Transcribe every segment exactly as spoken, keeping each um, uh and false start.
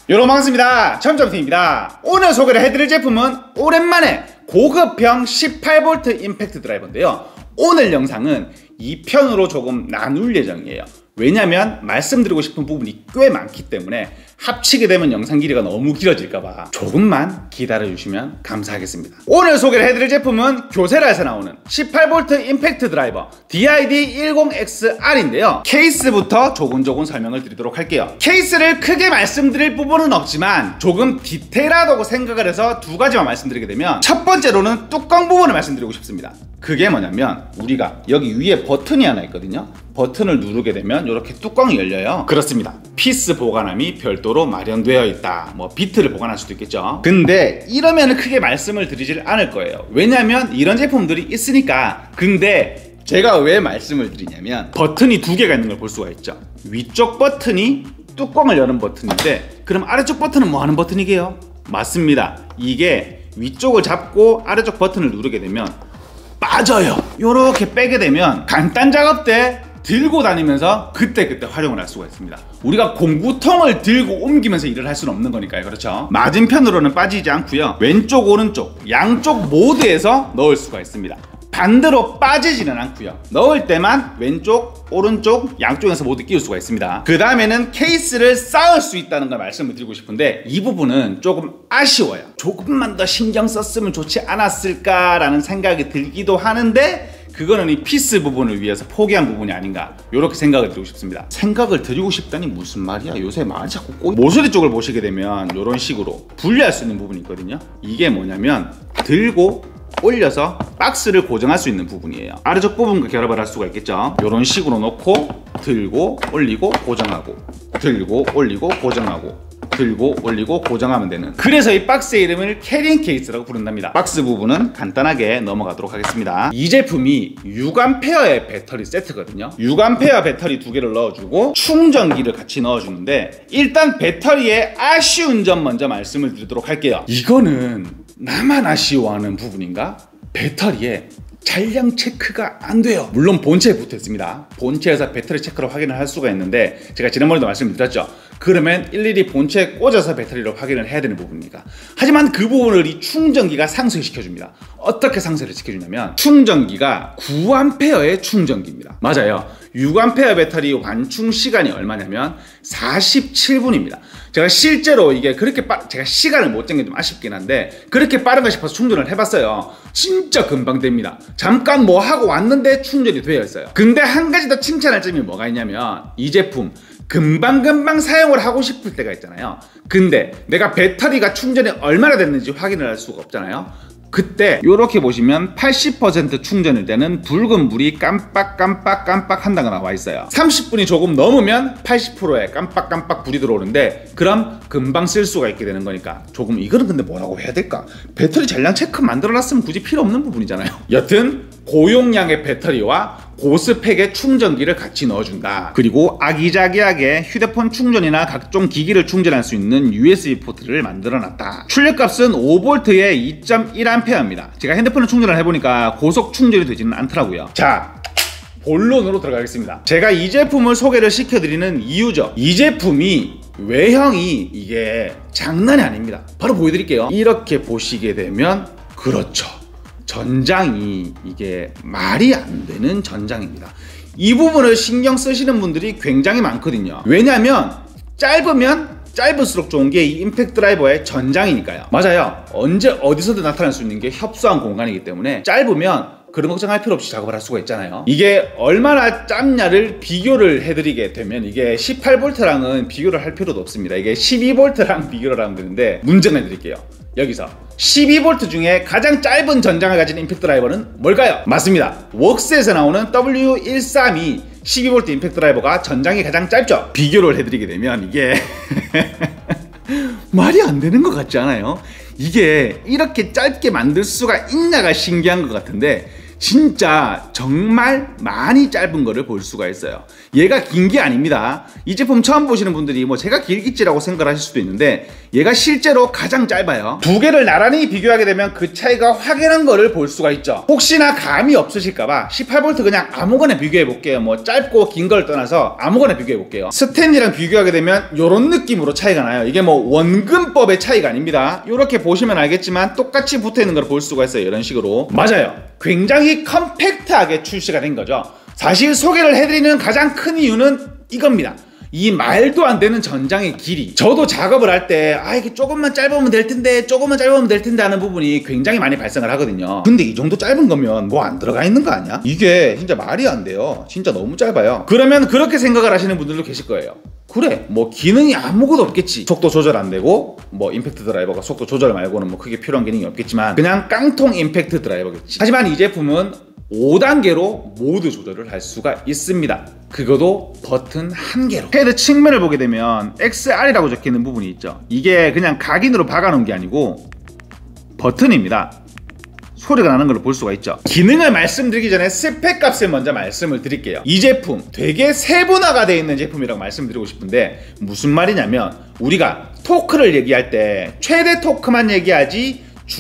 여러분 반갑습니다. 천점팀입니다. 오늘 소개를 해드릴 제품은 오랜만에 고급형 십팔 볼트 임팩트 드라이버인데요, 오늘 영상은 이 편으로 조금 나눌 예정이에요. 왜냐면 말씀드리고 싶은 부분이 꽤 많기 때문에 합치게 되면 영상 길이가 너무 길어질까봐 조금만 기다려주시면 감사하겠습니다. 오늘 소개를 해드릴 제품은 교세라에서 나오는 십팔 볼트 임팩트 드라이버 디 아이 디 십엑스 알인데요 케이스부터 조곤조곤 설명을 드리도록 할게요. 케이스를 크게 말씀드릴 부분은 없지만 조금 디테일하다고 생각을 해서 두 가지만 말씀드리게 되면, 첫 번째로는 뚜껑 부분을 말씀드리고 싶습니다. 그게 뭐냐면 우리가 여기 위에 버튼이 하나 있거든요. 버튼을 누르게 되면 이렇게 뚜껑이 열려요. 그렇습니다. 피스 보관함이 별도로 마련되어 있다. 뭐 비트를 보관할 수도 있겠죠. 근데 이러면 크게 말씀을 드리질 않을 거예요. 왜냐면 이런 제품들이 있으니까. 근데 제가 왜 말씀을 드리냐면, 버튼이 두 개가 있는 걸 볼 수가 있죠. 위쪽 버튼이 뚜껑을 여는 버튼인데, 그럼 아래쪽 버튼은 뭐 하는 버튼이게요? 맞습니다. 이게 위쪽을 잡고 아래쪽 버튼을 누르게 되면 빠져요. 요렇게 빼게 되면 간단 작업 때 들고 다니면서 그때그때 활용을 할 수가 있습니다. 우리가 공구통을 들고 옮기면서 일을 할 수는 없는 거니까요. 그렇죠? 맞은편으로는 빠지지 않고요, 왼쪽 오른쪽 양쪽 모두에서 넣을 수가 있습니다. 반대로 빠지지는 않고요, 넣을 때만 왼쪽 오른쪽 양쪽에서 모두 끼울 수가 있습니다. 그 다음에는 케이스를 쌓을 수 있다는 걸 말씀을 드리고 싶은데, 이 부분은 조금 아쉬워요. 조금만 더 신경 썼으면 좋지 않았을까 라는 생각이 들기도 하는데, 그거는 이 피스 부분을 위해서 포기한 부분이 아닌가, 이렇게 생각을 드리고 싶습니다. 생각을 드리고 싶다니 무슨 말이야. 요새 말이 자꾸 꼬이. 모서리 쪽을 보시게 되면 이런 식으로 분리할 수 있는 부분이 있거든요. 이게 뭐냐면 들고 올려서 박스를 고정할 수 있는 부분이에요. 아래쪽 부분과 결합을 할 수가 있겠죠. 이런 식으로 놓고 들고 올리고 고정하고, 들고 올리고 고정하고, 들고 올리고 고정하면 되는, 그래서 이 박스의 이름을 캐링 케이스라고 부른답니다. 박스 부분은 간단하게 넘어가도록 하겠습니다. 이 제품이 육 암페어의 배터리 세트거든요. 육 암페어 배터리 두 개를 넣어주고 충전기를 같이 넣어주는데, 일단 배터리의 아쉬운 점 먼저 말씀을 드리도록 할게요. 이거는 나만 아쉬워하는 부분인가? 배터리에 잔량 체크가 안 돼요. 물론 본체에 붙어 있습니다. 본체에서 배터리 체크를 확인을 할 수가 있는데, 제가 지난번에도 말씀드렸죠. 그러면 일일이 본체에 꽂아서 배터리를 확인을 해야 되는 부분이니까. 하지만 그 부분을 이 충전기가 상쇄시켜줍니다. 어떻게 상쇄를 시켜주냐면, 충전기가 구 암페어의 충전기입니다. 맞아요. 육 암페어 배터리 완충 시간이 얼마냐면 사십칠 분입니다. 제가 실제로 이게 그렇게 빠, 제가 시간을 못 잰 게 좀 아쉽긴 한데, 그렇게 빠른가 싶어서 충전을 해봤어요. 진짜 금방 됩니다. 잠깐 뭐 하고 왔는데 충전이 되어 있어요. 근데 한 가지 더 칭찬할 점이 뭐가 있냐면, 이 제품 금방금방 사용을 하고 싶을 때가 있잖아요. 근데 내가 배터리가 충전이 얼마나 됐는지 확인을 할 수가 없잖아요. 그때 이렇게 보시면 팔십 퍼센트 충전일 때는 붉은 불이 깜빡깜빡 깜빡 한다고 나와 있어요. 삼십 분이 조금 넘으면 팔십 퍼센트에 깜빡깜빡 불이 들어오는데, 그럼 금방 쓸 수가 있게 되는 거니까. 조금 이거는 근데 뭐라고 해야 될까? 배터리 잔량 체크 만들어놨으면 굳이 필요 없는 부분이잖아요. 여튼 고용량의 배터리와 고스펙의 충전기를 같이 넣어준다. 그리고 아기자기하게 휴대폰 충전이나 각종 기기를 충전할 수 있는 유에스비 포트를 만들어놨다. 출력값은 오 볼트에 이 점 일 암페어입니다. 제가 핸드폰을 충전을 해보니까 고속 충전이 되지는 않더라고요. 자, 본론으로 들어가겠습니다. 제가 이 제품을 소개를 시켜드리는 이유죠. 이 제품이 외형이 이게 장난이 아닙니다. 바로 보여드릴게요. 이렇게 보시게 되면, 그렇죠, 전장이 이게 말이 안 되는 전장입니다. 이 부분을 신경 쓰시는 분들이 굉장히 많거든요. 왜냐면 짧으면 짧을수록 좋은 게 이 임팩트 드라이버의 전장이니까요. 맞아요. 언제 어디서든 나타날 수 있는 게 협소한 공간이기 때문에 짧으면 그런 걱정할 필요 없이 작업을 할 수가 있잖아요. 이게 얼마나 짧냐를 비교를 해드리게 되면, 이게 십팔 볼트랑은 비교를 할 필요도 없습니다. 이게 십이 볼트랑 비교를 하면 되는데, 문제 내드릴게요. 여기서 십이 볼트 중에 가장 짧은 전장을 가진 임팩트 드라이버는 뭘까요? 맞습니다. 웍스에서 나오는 더블유 백삼십이 십이 볼트 임팩트 드라이버가 전장이 가장 짧죠. 비교를 해드리게 되면 이게 말이 안 되는 것 같지 않아요? 이게 이렇게 짧게 만들 수가 있냐가 신기한 것 같은데, 진짜 정말 많이 짧은 거를 볼 수가 있어요. 얘가 긴 게 아닙니다. 이 제품 처음 보시는 분들이 뭐 제가 길겠지라고 생각하실 수도 있는데 얘가 실제로 가장 짧아요. 두 개를 나란히 비교하게 되면 그 차이가 확연한 거를 볼 수가 있죠. 혹시나 감이 없으실까봐 십팔 볼트 그냥 아무거나 비교해 볼게요. 뭐 짧고 긴 걸 떠나서 아무거나 비교해 볼게요. 스탠이랑 비교하게 되면 이런 느낌으로 차이가 나요. 이게 뭐 원근법의 차이가 아닙니다. 이렇게 보시면 알겠지만 똑같이 붙어 있는 걸 볼 수가 있어요. 이런 식으로. 맞아요. 굉장히 컴팩트하게 출시가 된 거죠. 사실 소개를 해드리는 가장 큰 이유는 이겁니다. 이 말도 안 되는 전장의 길이. 저도 작업을 할 때 아 이게 조금만 짧으면 될 텐데 조금만 짧으면 될 텐데 하는 부분이 굉장히 많이 발생을 하거든요. 근데 이 정도 짧은 거면 뭐 안 들어가 있는 거 아니야? 이게 진짜 말이 안 돼요. 진짜 너무 짧아요. 그러면 그렇게 생각을 하시는 분들도 계실 거예요. 그래 뭐 기능이 아무것도 없겠지. 속도 조절 안 되고 뭐 임팩트 드라이버가 속도 조절 말고는 뭐 크게 필요한 기능이 없겠지만 그냥 깡통 임팩트 드라이버겠지. 하지만 이 제품은 오 단계로 모드 조절을 할 수가 있습니다. 그것도 버튼 한 개로. 헤드 측면을 보게 되면 엑스알이라고 적혀있는 부분이 있죠. 이게 그냥 각인으로 박아놓은 게 아니고 버튼입니다. 소리가 나는 걸 볼 수가 있죠. 기능을 말씀드리기 전에 스펙 값을 먼저 말씀을 드릴게요. 이 제품 되게 세분화가 되어 있는 제품이라고 말씀드리고 싶은데 무슨 말이냐면 우리가 토크를 얘기할 때 최대 토크만 얘기하지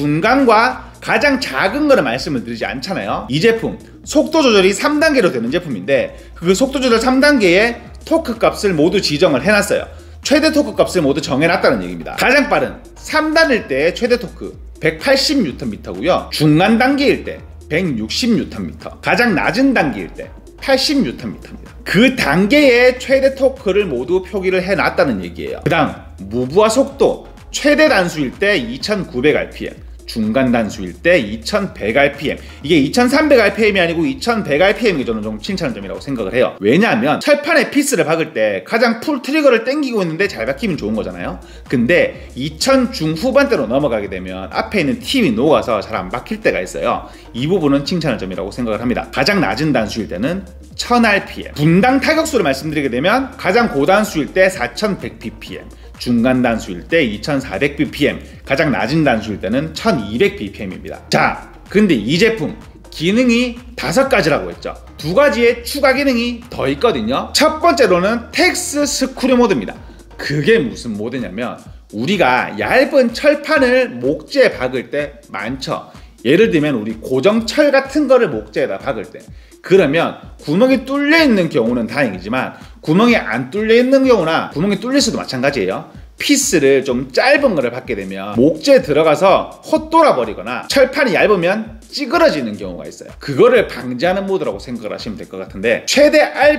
중간과 가장 작은 거를 말씀을 드리지 않잖아요. 이 제품 속도 조절이 삼 단계로 되는 제품인데 그 속도 조절 삼 단계에 토크 값을 모두 지정을 해놨어요. 최대 토크 값을 모두 정해놨다는 얘기입니다. 가장 빠른 삼 단일 때 최대 토크 백팔십 뉴턴 미터고요. 중간 단계일 때 백육십 뉴턴 미터, 가장 낮은 단계일 때 팔십 뉴턴 미터입니다. 그 단계의 최대 토크를 모두 표기를 해놨다는 얘기예요. 그 다음 무브와 속도 최대 단수일 때 이천구백 알피엠, 중간 단수일 때 이천백 알피엠. 이게 이천삼백 알피엠이 아니고 이천백 알피엠이 저는 좀 칭찬한 점이라고 생각을 해요. 왜냐하면 철판에 피스를 박을 때 가장 풀 트리거를 당기고 있는데 잘 박히면 좋은 거잖아요. 근데 이천 중후반대로 넘어가게 되면 앞에 있는 팁이 녹아서 잘 안 박힐 때가 있어요. 이 부분은 칭찬할 점이라고 생각을 합니다. 가장 낮은 단수일 때는 천 알피엠, 분당 타격수를 말씀드리게 되면 가장 고단수일 때 사천백 비피엠, 중간 단수일 때 이천사백 비피엠, 가장 낮은 단수일 때는 천이백 비피엠입니다. 자, 근데 이 제품 기능이 다섯 가지라고 했죠. 두 가지의 추가 기능이 더 있거든요. 첫 번째로는 텍스 스크류 모드입니다. 그게 무슨 모드냐면 우리가 얇은 철판을 목재에 박을 때 많죠. 예를 들면 우리 고정철 같은 거를 목재에다 박을 때 그러면 구멍이 뚫려 있는 경우는 다행이지만 구멍이 안 뚫려 있는 경우나 구멍이 뚫릴 수도 마찬가지예요. 피스를 좀 짧은 거를 받게 되면 목재에 들어가서 헛돌아 버리거나 철판이 얇으면 찌그러지는 경우가 있어요. 그거를 방지하는 모드라고 생각을 하시면 될 것 같은데 최대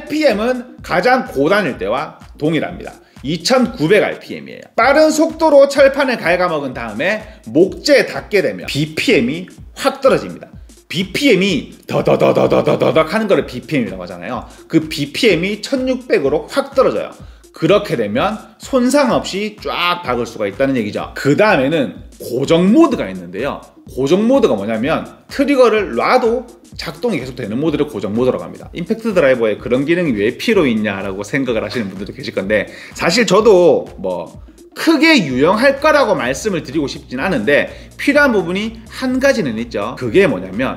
알피엠은 가장 고단일 때와 동일합니다. 이천구백 알피엠이에요. 빠른 속도로 철판을 갉아먹은 다음에 목재에 닿게 되면 비피엠이 확 떨어집니다. 비피엠이 더더더더더더덕 하는 거를 비피엠이라고 하잖아요. 그 비피엠이 천육백으로 확 떨어져요. 그렇게 되면 손상 없이 쫙 박을 수가 있다는 얘기죠. 그 다음에는 고정 모드가 있는데요. 고정 모드가 뭐냐면 트리거를 놔도 작동이 계속 되는 모드를 고정 모드라고 합니다. 임팩트 드라이버에 그런 기능이 왜 필요 있냐라고 생각을 하시는 분들도 계실 건데 사실 저도 뭐 크게 유용할 거라고 말씀을 드리고 싶진 않은데 필요한 부분이 한 가지는 있죠. 그게 뭐냐면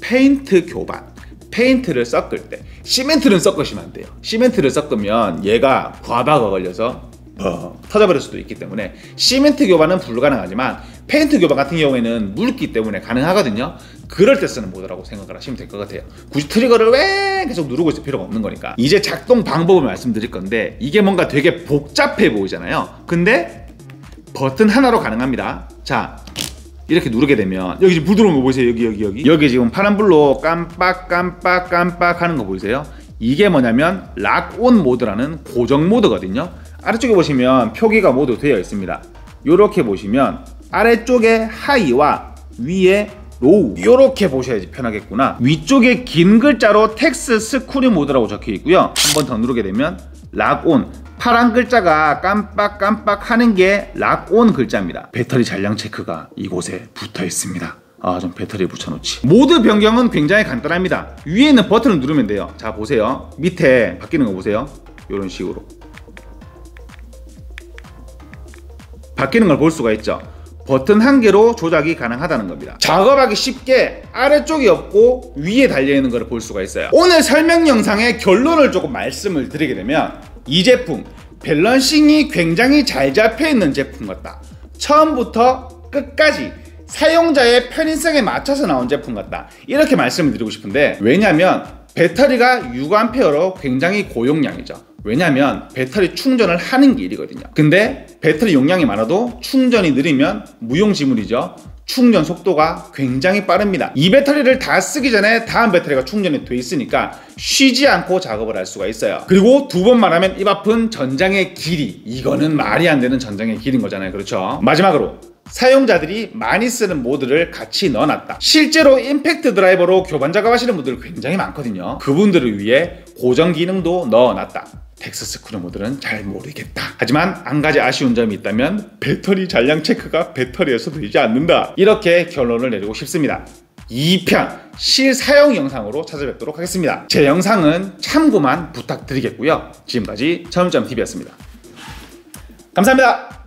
페인트 교반. 페인트를 섞을 때 시멘트는 섞으시면 안 돼요. 시멘트를 섞으면 얘가 과부하가 걸려서 어, 터져버릴 수도 있기 때문에 시멘트 교반은 불가능하지만 페인트 교반 같은 경우에는 물기 때문에 가능하거든요. 그럴 때 쓰는 모드라고 생각을 하시면 될 것 같아요. 굳이 트리거를 왜 계속 누르고 있을 필요가 없는 거니까. 이제 작동 방법을 말씀드릴 건데 이게 뭔가 되게 복잡해 보이잖아요. 근데 버튼 하나로 가능합니다. 자, 이렇게 누르게 되면 여기 지금 불 들어온 거 보이세요? 여기 여기 여기 여기 지금 파란불로 깜빡 깜빡 깜빡 하는 거 보이세요? 이게 뭐냐면 락온 모드라는 고정 모드거든요. 아래쪽에 보시면 표기가 모두 되어 있습니다. 요렇게 보시면 아래쪽에 하이와 위에 로우 요렇게 보셔야지 편하겠구나. 위쪽에 긴 글자로 텍스 스크류 모드라고 적혀 있고요. 한 번 더 누르게 되면 락온, 파란 글자가 깜빡깜빡 하는 게 락온 글자입니다. 배터리 잔량 체크가 이곳에 붙어 있습니다. 아, 좀 배터리에 붙여놓지. 모드 변경은 굉장히 간단합니다. 위에 있는 버튼을 누르면 돼요. 자, 보세요. 밑에 바뀌는 거 보세요. 이런 식으로 바뀌는 걸 볼 수가 있죠. 버튼 한 개로 조작이 가능하다는 겁니다. 작업하기 쉽게 아래쪽이 없고 위에 달려있는 걸 볼 수가 있어요. 오늘 설명 영상의 결론을 조금 말씀을 드리게 되면 이 제품 밸런싱이 굉장히 잘 잡혀있는 제품 같다. 처음부터 끝까지 사용자의 편의성에 맞춰서 나온 제품 같다. 이렇게 말씀을 드리고 싶은데, 왜냐면 배터리가 육 암페어로 굉장히 고용량이죠. 왜냐면 배터리 충전을 하는 게 일이거든요. 근데 배터리 용량이 많아도 충전이 느리면 무용지물이죠. 충전 속도가 굉장히 빠릅니다. 이 배터리를 다 쓰기 전에 다음 배터리가 충전이 돼 있으니까 쉬지 않고 작업을 할 수가 있어요. 그리고 두 번 말하면 입 아픈 전장의 길이, 이거는 말이 안 되는 전장의 길인 거잖아요. 그렇죠? 마지막으로 사용자들이 많이 쓰는 모드를 같이 넣어놨다. 실제로 임팩트 드라이버로 교반 작업하시는 분들 굉장히 많거든요. 그분들을 위해 고정 기능도 넣어놨다. 텍사스 크루 모델은 잘 모르겠다. 하지만 한 가지 아쉬운 점이 있다면 배터리 잔량 체크가 배터리에서 되지 않는다. 이렇게 결론을 내리고 싶습니다. 이 편 실사용 영상으로 찾아뵙도록 하겠습니다. 제 영상은 참고만 부탁드리겠고요. 지금까지 점점티비였습니다. 감사합니다.